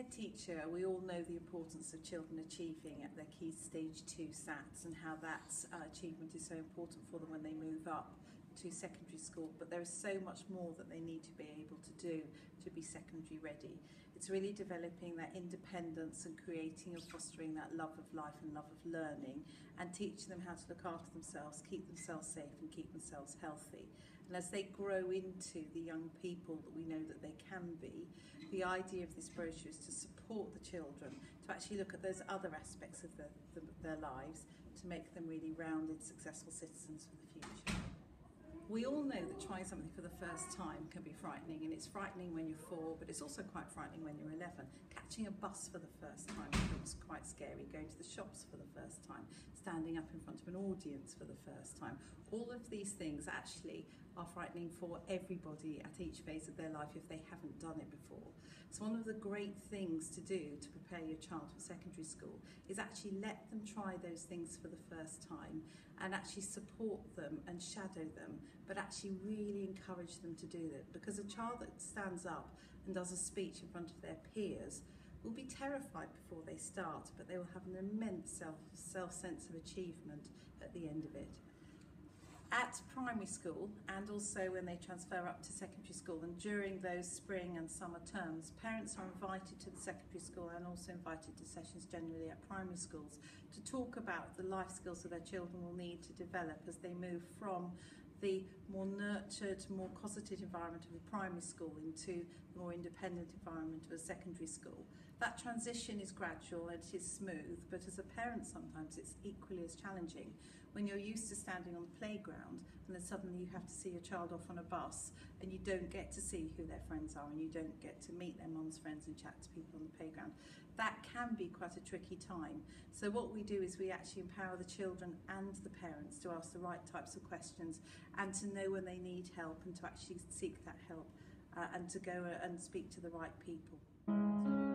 head teacher, we all know the importance of children achieving at their Key Stage 2 SATs and how that achievement is so important for them when they move up to secondary school, but there is so much more that they need to be able to do to be secondary ready. It's really developing that independence and creating and fostering that love of life and love of learning, and teaching them how to look after themselves, keep themselves safe and keep themselves healthy. And as they grow into the young people that we know that they can be, the idea of this brochure is to support the children to actually look at those other aspects of their lives to make them really rounded, successful citizens for the future. We all know that trying something for the first time can be frightening, and it's frightening when you're 4, but it's also quite frightening when you're 11. Catching a bus for the first time becomes quite scary, going to the shops for the first time, standing up in front of an audience for the first time. All of these things actually are frightening for everybody at each phase of their life if they haven't done it before. So one of the great things to do to prepare your child for secondary school is actually let them try those things for the first time and actually support them and shadow them, but actually really encourage them to do that, because a child that stands up and does a speech in front of their peers will be terrified before they start, but they will have an immense self-sense of achievement at the end of it. At primary school, and also when they transfer up to secondary school, and during those spring and summer terms, parents are invited to the secondary school and also invited to sessions generally at primary schools to talk about the life skills that their children will need to develop as they move from the more nurtured, more cosseted environment of a primary school into the more independent environment of a secondary school. That transition is gradual and it is smooth, but as a parent sometimes it's equally as challenging when you're used to standing on the playground and then suddenly you have to see your child off on a bus and you don't get to see who their friends are and you don't get to meet their mum's friends and chat to people on the playground. That can be quite a tricky time. So what we do is we actually empower the children and the parents to ask the right types of questions and to know when they need help and to actually seek that help and to go and speak to the right people.